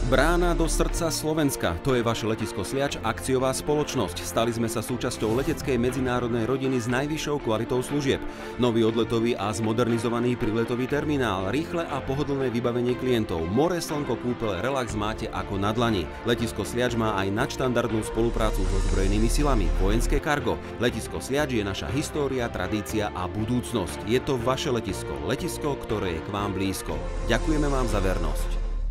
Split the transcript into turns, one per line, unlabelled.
Brána do srdca Slovenska, to je vaše letisko Sliač, akciová spoločnosť. Stali sme sa súčasťou leteckej medzinárodnej rodiny s najvyššou kvalitou služieb. Nový odletový a zmodernizovaný príletový terminál, rýchle a pohodlné vybavenie klientov, more, slnko, kúpele, relax máte ako na dlani. Letisko Sliač má aj nadštandardnú spoluprácu so ozbrojenými silami, vojenské cargo. Letisko Sliač je naša história, tradícia a budúcnosť. Je to vaše letisko, ktoré je k vám blízko. Ďakujeme vám za vernosť.